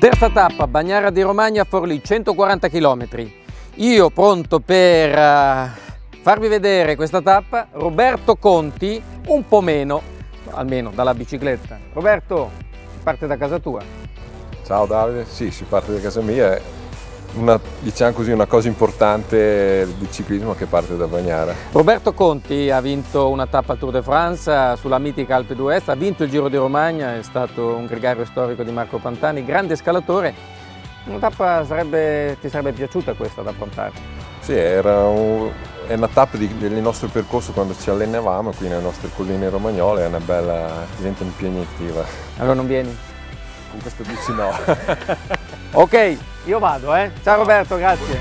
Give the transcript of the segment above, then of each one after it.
Terza tappa, Bagnara di Romagna, Forlì, 140 km. Io pronto per farvi vedere questa tappa, Roberto Conti un po' meno, almeno dalla bicicletta. Roberto, si parte da casa tua? Ciao Davide, sì, si parte da casa mia, è diciamo così, una cosa importante di ciclismo che parte da Bagnara. Roberto Conti ha vinto una tappa al Tour de France sulla mitica Alpe d'Huez, ha vinto il Giro di Romagna, è stato un gregario storico di Marco Pantani, grande scalatore. Una tappa ti sarebbe piaciuta questa da affrontare? Sì, è una tappa del nostro percorso quando ci allenavamo qui nelle nostre colline romagnole, è una bella, diventa impegnativa. Allora non vieni? Con questo bici no. Ok, io vado, Ciao Roberto, grazie.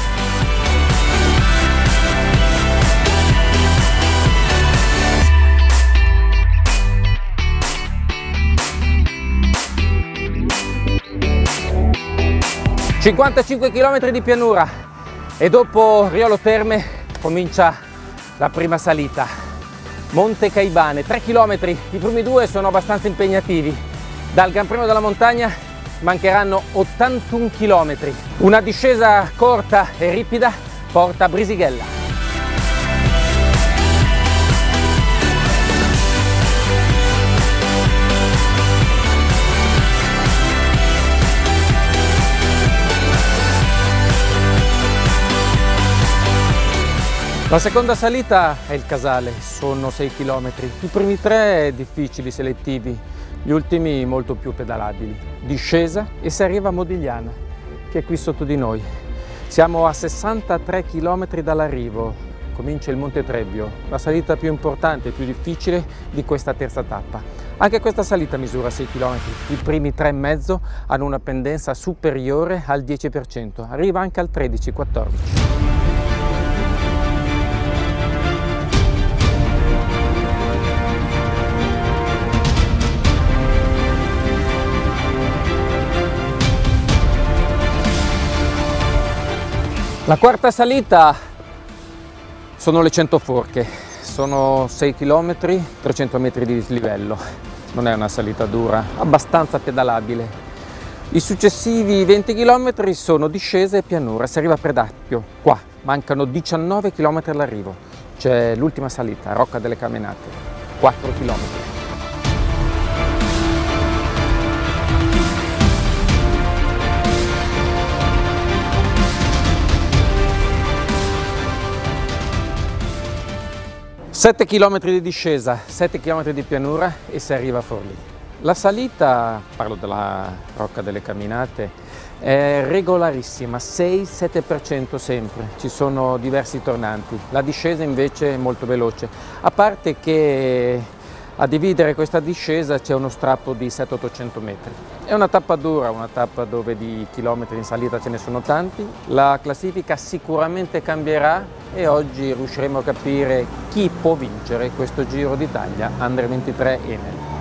«55 km di pianura e dopo Riolo Terme comincia la prima salita. Monte Caibane, 3 km, i primi due sono abbastanza impegnativi. Dal Gran Premio della Montagna mancheranno 81 km. Una discesa corta e ripida porta a Brisighella. La seconda salita è il Casale, sono 6 km. I primi tre difficili, selettivi, gli ultimi molto più pedalabili. Discesa e si arriva a Modigliana, che è qui sotto di noi. Siamo a 63 km dall'arrivo, comincia il Monte Trebbio, la salita più importante e più difficile di questa terza tappa. Anche questa salita misura 6 km, i primi 3,5 hanno una pendenza superiore al 10%, arriva anche al 13-14%. La quarta salita sono le 100 forche, sono 6 km, 300 metri di dislivello, non è una salita dura, abbastanza pedalabile. I successivi 20 km sono discesa e pianura, si arriva a Predappio, qua mancano 19 km all'arrivo, c'è l'ultima salita, Rocca delle Caminate, 4 km. Sette km di discesa, 7 km di pianura e si arriva a Forlì. La salita, parlo della Rocca delle Caminate, è regolarissima, 6-7% sempre, ci sono diversi tornanti. La discesa invece è molto veloce, a parte che a dividere questa discesa c'è uno strappo di 700-800 metri. È una tappa dura, una tappa dove di chilometri in salita ce ne sono tanti. La classifica sicuramente cambierà e oggi riusciremo a capire chi può vincere questo Giro d'Italia Under 23 Enel.